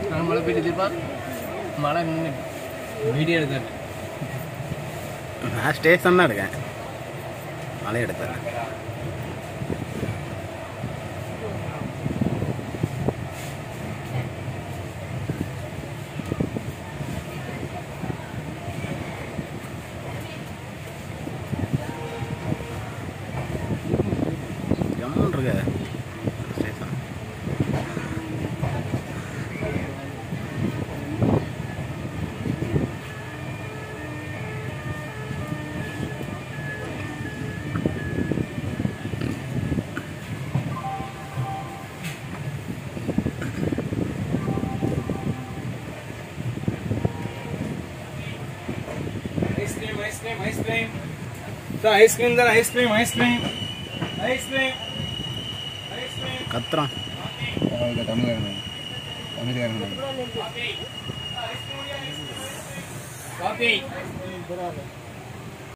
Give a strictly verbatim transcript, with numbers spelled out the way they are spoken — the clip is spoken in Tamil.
நான் மழை பெய்யுதுப்பா மழை நின்று வீடியோ எடுத்தேன் நான் ஸ்டேஷன் தான் இருக்கேன் மழை எடுத்தேன் ஜம்முன்னு இருக்கு station Ice cream, ice cream, sir, ice cream, sir, ice cream, ice cream, ice cream, ice cream. கத்துறான் தமிழ்காரன் தமிழ்காரன் காபி